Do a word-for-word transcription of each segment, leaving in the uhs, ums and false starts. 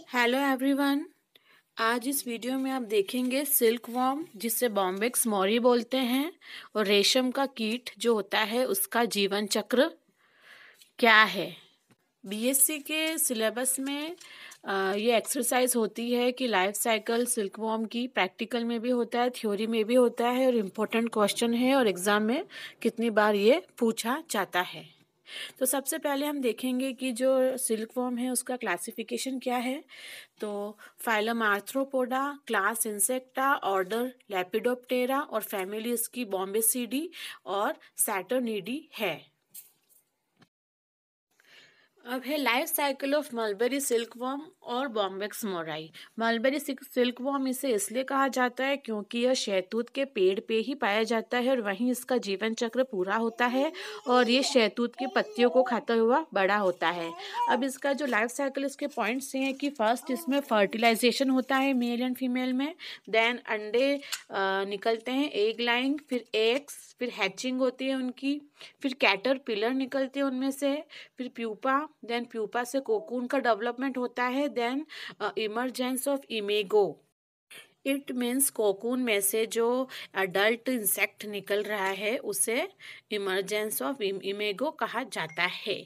Hello everyone. आज इस video में आप देखेंगे सिल्क वॉर्म, जिसे बॉम्बेक्स मौरी बोलते हैं, और रेशम का कीट जो होता है उसका जीवन चक्र क्या है। बीएससी के सिलेबस में आ, ये एक्सरसाइज होती है कि लाइफ साइकिल सिल्क वॉर्म की प्रैक्टिकल में भी होता है, थ्योरी में भी होता है, और इम्पोर्टेंट क्वेश्चन है और एग्ज़ाम में कितनी बार ये पूछा जाता है। तो सबसे पहले हम देखेंगे कि जो सिल्क वॉर्म है उसका क्लासिफिकेशन क्या है। तो phylum Arthropoda, class Insecta, order Lepidoptera और फैमिली इसकी बॉम्बेसिडी और सैटर्निडी है। अब है life cycle of mulberry silk worm और Bombyx mori. Mulberry silk worm इसे इसलिए कहा जाता है क्योंकि यह शहतूत के पेड़ पे ही पाया जाता है और वहीं इसका जीवन चक्र पूरा होता है और ये शहतूत की पत्तियों को खाता हुआ बड़ा होता है। अब इसका जो लाइफ साइकिल, इसके पॉइंट्स हैं कि फर्स्ट इसमें फर्टिलाइजेशन होता है मेल एंड फीमेल में, देन अंडे आ, निकलते हैं एग लाइंग, फिर एग्स, फिर हैचिंग होती है उनकी, फिर कैटरपिलर निकलते हैं उनमें से, फिर प्यूपा, देन प्यूपा से कोकून का डेवलपमेंट होता है, then emergence of imago. It means cocoon में से जो अडल्ट इंसेक्ट निकल रहा है उसे इमरजेंस ऑफ इमेगो कहा जाता है।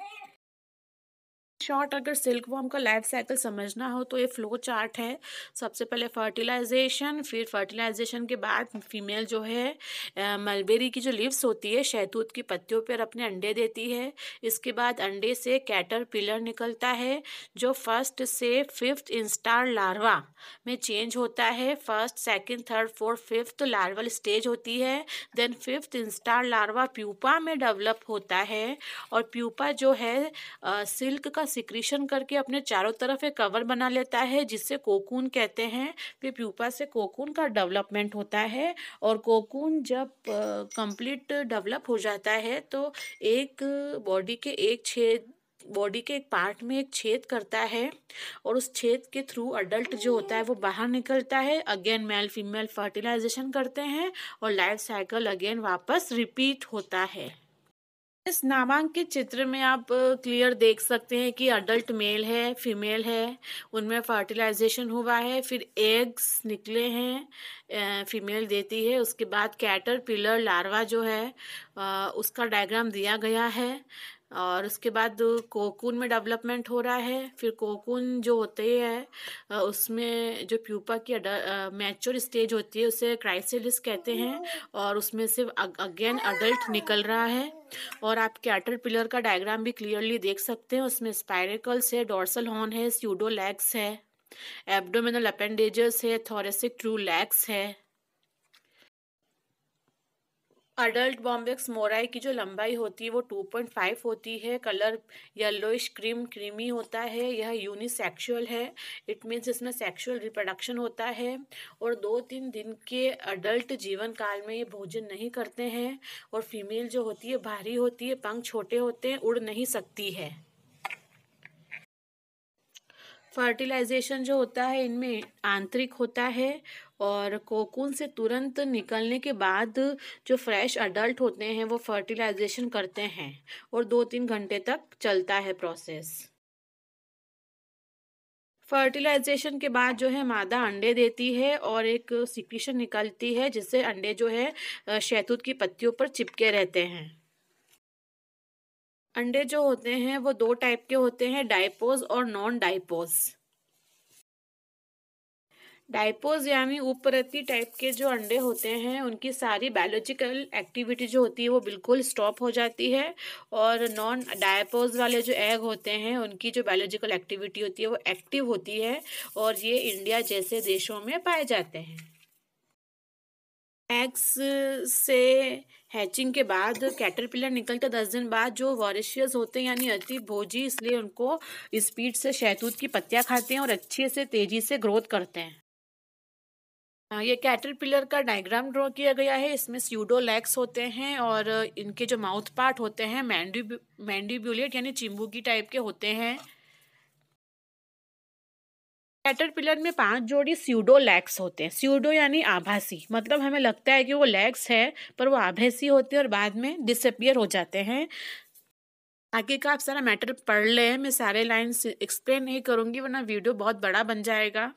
शॉर्ट अगर सिल्क वॉर्म का लाइफ साइकिल समझना हो तो ये फ्लो चार्ट है। सबसे पहले फर्टिलाइजेशन, फिर फर्टिलाइजेशन के बाद फीमेल जो है मलबेरी की जो लीव्स होती है शहतूत की पत्तियों पर अपने अंडे देती है। इसके बाद अंडे से कैटरपिलर निकलता है जो फर्स्ट से फिफ्थ इंस्टार लार्वा में चेंज होता है। First, second, third, fourth, fifth larval stage होती है। Then fifth instar larva pupa में डेवलप होता है और प्यूपा जो है सिल्क का सिक्रीशन करके अपने चारों तरफ एक कवर बना लेता है जिससे कोकून कहते हैं। फिर प्यूपा से कोकून का डेवलपमेंट होता है और कोकून जब कंप्लीट डेवलप हो जाता है तो एक बॉडी के एक छेद बॉडी के एक पार्ट में एक छेद करता है और उस छेद के थ्रू अडल्ट जो होता है वो बाहर निकलता है। अगेन मेल फीमेल फर्टिलाइजेशन करते हैं और लाइफ साइकिल अगेन वापस रिपीट होता है। इस नामांकित चित्र में आप क्लियर देख सकते हैं कि अडल्ट मेल है, फीमेल है, उनमें फर्टिलाइजेशन हुआ है, फिर एग्स निकले हैं, फीमेल देती है। उसके बाद कैटरपिलर लार्वा जो है उसका डायग्राम दिया गया है और उसके बाद कोकून में डेवलपमेंट हो रहा है। फिर कोकून जो होते हैं उसमें जो प्यूपा की मैच्योर स्टेज होती है उसे क्राइसेलिस कहते हैं और उसमें से अगेन अडल्ट निकल रहा है। और आप कैटरपिलर का डायग्राम भी क्लियरली देख सकते हैं, उसमें स्पाइरेकल्स है, डोर्सल हॉर्न है, स्यूडो लेग्स है, एब्डोमिनल अपेंडेजेस है, थोरेसिक ट्रू लेग्स है। अडल्ट बॉम्बेक्स मोराई की जो लंबाई होती है वो टू पॉइंट फाइव होती है। कलर येलोइश क्रीम क्रीमी होता है। यह यूनिसेक्सुअल है, इट मीन्स इसमें सेक्सुअल रिप्रोडक्शन होता है और दो तीन दिन के अडल्ट जीवन काल में ये भोजन नहीं करते हैं। और फीमेल जो होती है भारी होती है, पंख छोटे होते हैं, उड़ नहीं सकती है। फर्टिलाइजेशन जो होता है इनमें आंतरिक होता है और कोकून से तुरंत निकलने के बाद जो फ्रेश अडल्ट होते हैं वो फर्टिलाइजेशन करते हैं और दो तीन घंटे तक चलता है प्रोसेस। फर्टिलाइजेशन के बाद जो है मादा अंडे देती है और एक सिक्रीशन निकलती है जिससे अंडे जो है शहतूत की पत्तियों पर चिपके रहते हैं। अंडे जो होते हैं वो दो टाइप के होते हैं, डाइपोज और नॉन डाइपोज। डाइपोज यानी उपरती टाइप के जो अंडे होते हैं उनकी सारी बायोलॉजिकल एक्टिविटी जो होती है वो बिल्कुल स्टॉप हो जाती है और नॉन डाइपोज वाले जो एग होते हैं उनकी जो बायोलॉजिकल एक्टिविटी होती है वो एक्टिव होती है और ये इंडिया जैसे देशों में पाए जाते हैं। एग्स से हैचिंग के बाद कैटरपिलर निकलते दस दिन बाद जो वॉरिशियस होते हैं यानी अति भोजी, इसलिए उनको स्पीड से शहतूत की पत्तियां खाते हैं और अच्छे से तेजी से ग्रोथ करते हैं। ये कैटरपिलर का डायग्राम ड्रॉ किया गया है। इसमें स्यूडो लेग्स होते हैं और इनके जो माउथ पार्ट होते हैं मैंडी मैंडिब्यूलेट यानी चिंबू की टाइप के होते हैं। कैटरपिलर में पांच जोड़ी स्यूडो लेग्स होते हैं। स्यूडो यानी आभासी, मतलब हमें लगता है कि वो लेग्स है पर वो आभासी होते हैं और बाद में डिसअपियर हो जाते हैं। आगे का आप सारा मैटर पढ़ लें, मैं सारे लाइन्स एक्सप्लेन नहीं करूँगी वरना वीडियो बहुत बड़ा बन जाएगा,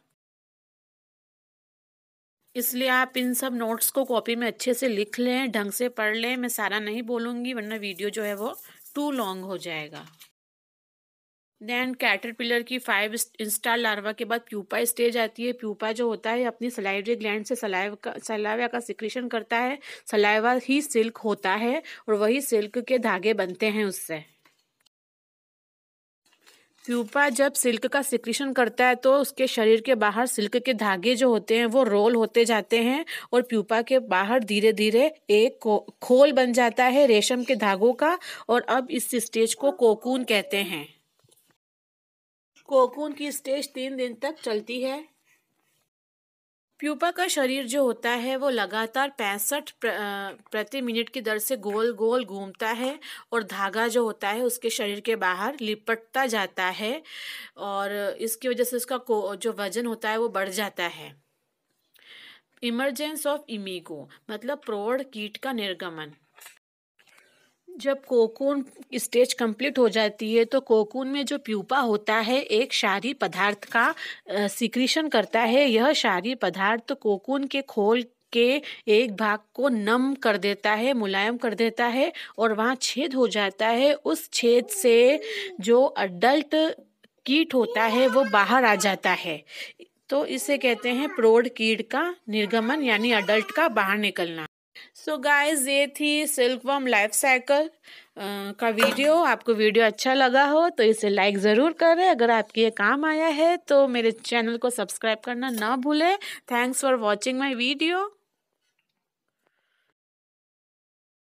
इसलिए आप इन सब नोट्स को कॉपी में अच्छे से लिख लें, ढंग से पढ़ लें। मैं सारा नहीं बोलूँगी वरना वीडियो जो है वो टू लॉन्ग हो जाएगा। देन कैटरपिलर की फाइव इंस्टार लार्वा के बाद प्यूपा स्टेज आती है। प्यूपा जो होता है अपनी सलाइवरी ग्लैंड से सलाइव का सलाइवा का सिक्रीशन करता है। सलाइवा ही सिल्क होता है और वही सिल्क के धागे बनते हैं उससे। प्यूपा जब सिल्क का सिक्रीशन करता है तो उसके शरीर के बाहर सिल्क के धागे जो होते हैं वो रोल होते जाते हैं और प्यूपा के बाहर धीरे धीरे एक खोल बन जाता है रेशम के धागों का। और अब इस स्टेज को कोकून कहते हैं। कोकून की स्टेज तीन दिन तक चलती है। प्यूपा का शरीर जो होता है वो लगातार पैंसठ प्रति मिनट की दर से गोल गोल घूमता है और धागा जो होता है उसके शरीर के बाहर लिपटता जाता है और इसकी वजह से उसका जो वजन होता है वो बढ़ जाता है। इमरजेंस ऑफ इमिगो मतलब प्रौढ़ कीट का निर्गमन। जब कोकून स्टेज कंप्लीट हो जाती है तो कोकून में जो प्यूपा होता है एक क्षारीय पदार्थ का सिक्रीशन करता है। यह क्षारीय पदार्थ कोकून के खोल के एक भाग को नम कर देता है, मुलायम कर देता है और वहाँ छेद हो जाता है। उस छेद से जो अडल्ट कीट होता है वो बाहर आ जाता है। तो इसे कहते हैं प्रौढ़ कीट का निर्गमन यानी अडल्ट का बाहर निकलना। सो so गाइस ये थी सिल्कवर्म लाइफ साइकिल का वीडियो। आपको वीडियो अच्छा लगा हो तो इसे लाइक ज़रूर करें। अगर आपके ये काम आया है तो मेरे चैनल को सब्सक्राइब करना ना भूलें। Thanks for watching my video.